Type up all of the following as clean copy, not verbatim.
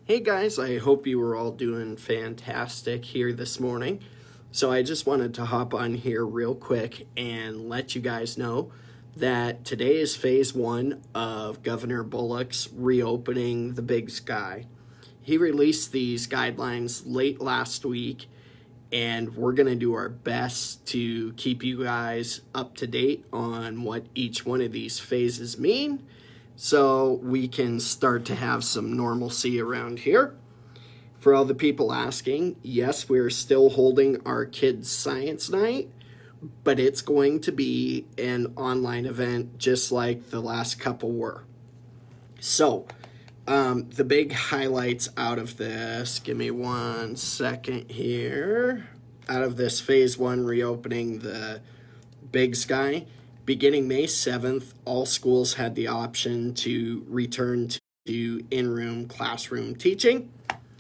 Hey guys, I hope you were all doing fantastic here this morning. So I just wanted to hop on here real quick and let you guys know that today is phase one of Governor Bullock's reopening the Big Sky. He released these guidelines late last week, and we're going to do our best to keep you guys up to date on what each one of these phases mean, so we can start to have some normalcy around here. For all the people asking, yes, we're still holding our kids' science night, but it's going to be an online event just like the last couple were. So, the big highlights out of this, give me 1 second here, out of this phase one reopening the Big Sky. Beginning May 7th, all schools had the option to return to in-room classroom teaching.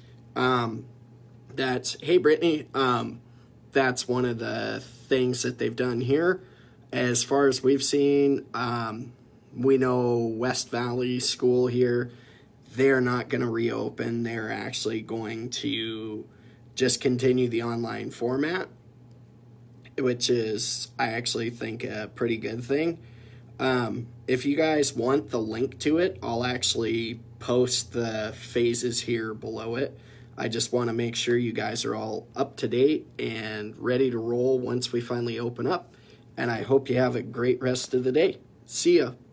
Hey Brittany, that's one of the things that they've done here. As far as we've seen, we know West Valley School here, they're not going to reopen. They're actually going to just continue the online format, which is, I actually think, a pretty good thing. If you guys want the link to it, I'll actually post the phases here below it. I just want to make sure you guys are all up to date and ready to roll once we finally open up. And I hope you have a great rest of the day. See ya.